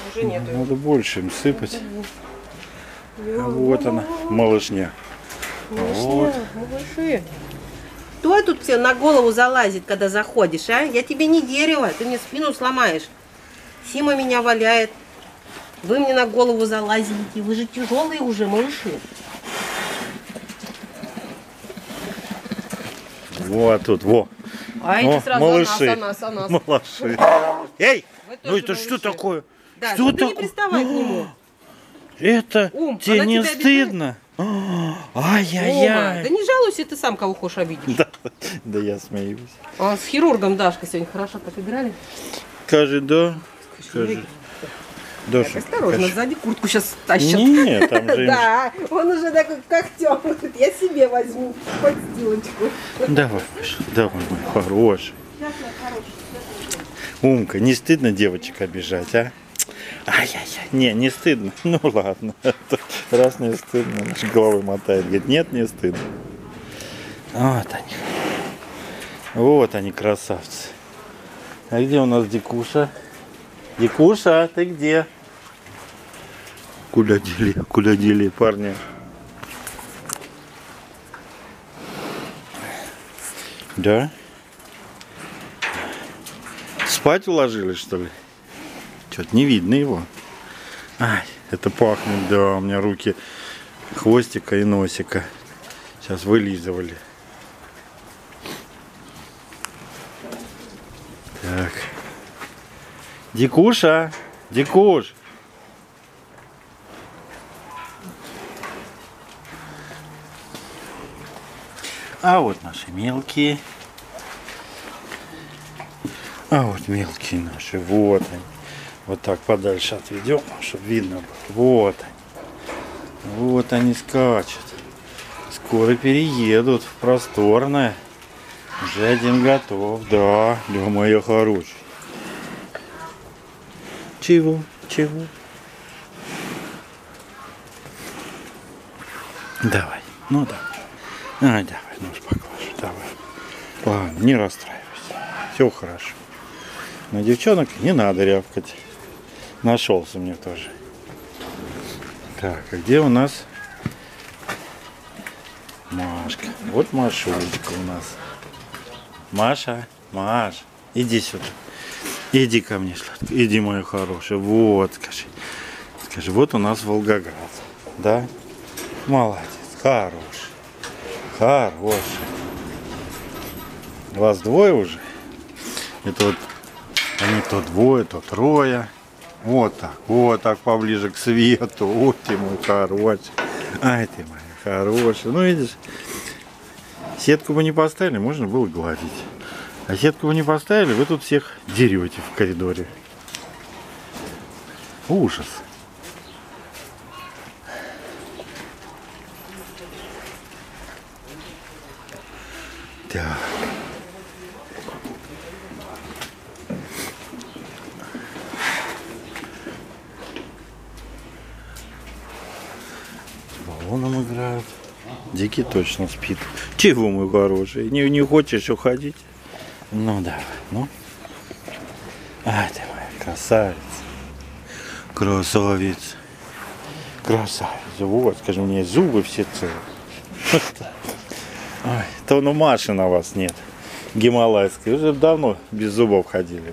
уже нету. Надо больше им сыпать. А вот она, малышня. Вот. Малыши. Кто тут тебе на голову залазит, когда заходишь, а? Я тебе не дерево, ты мне спину сломаешь. Сима меня валяет. Вы мне на голову залазите. Вы же тяжелые уже, малыши. Вот тут, во. А эти сразу малыши. о нас. Малыши. Эй, ну это малыши. что такое? Да, что ты не приставай к нему. Это тебе она не тебя стыдно? Рома, да Ай-яй-яй. не жалуйся, ты сам кого хочешь обидишь. Да я смеюсь. А с хирургом Дашка сегодня хорошо так играли. Скажи, да. Скажи. Так, осторожно, сзади куртку сейчас тащат. Нет, там же... Да, он уже такой когтем. Я себе возьму подстилочку. Давай, Маша, давай, мой хороший. Умка, не стыдно девочек обижать, а? Ай-яй-яй, не стыдно. Ну ладно, раз не стыдно, наш головой мотает. Говорит, нет, не стыдно. Вот они. Вот они, красавцы. А где у нас Дикуша? Дикуша, ты где? Куда дели парня? Да? Спать уложились, что ли? Что-то не видно его. Ай, это пахнет, да, у меня руки хвостика и носика. Сейчас вылизывали. Так. Дикуша, Дикуш. А вот наши мелкие. А вот мелкие наши. Вот они. Вот так подальше отведем, чтобы видно было. Вот они. Вот они скачут. Скоро переедут в просторное. Уже один готов. Да, моя хорошая. Чего? Чего? Давай. Ну да. Давай, нож поклажу. Давай. Ладно, не расстраивайся. Все хорошо. На девчонок не надо рявкать. Нашелся мне тоже. Так, а где у нас Машка? Вот Машулечка у нас. Маша, Маш, иди сюда. Иди ко мне, сладкая. Иди, моя хорошая. Вот, скажи, вот у нас Волгоград. Да? Молодец, хороший. Хороший. Вас двое уже? Это вот они то двое, то трое. Вот так поближе к свету. Вот ты мой хороший. Ай ты моя хорошая. Ну видишь, сетку бы не поставили, можно было гладить. А сетку вы не поставили, вы тут всех дерете в коридоре. Ужас. Так. С баллоном играют. Дикий точно спит. Чего, мой хороший? Не хочешь уходить? Ну да, ну. Ай ты моя красавица. Красавица. Красавица. Вот, скажи мне, зубы все целые. Ой, то ну Маши на вас нет. Гималайской. Уже давно без зубов ходили.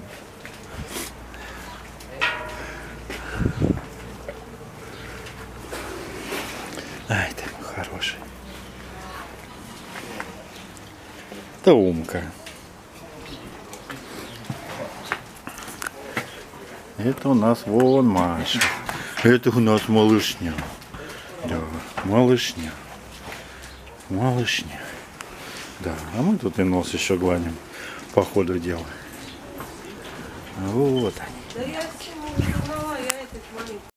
Ай ты мой хороший. Это Умка. Это у нас вон Маша. Это у нас малышня. Да, малышня. Малышня. Да, а мы тут и нос еще гладим по ходу дела. Вот они.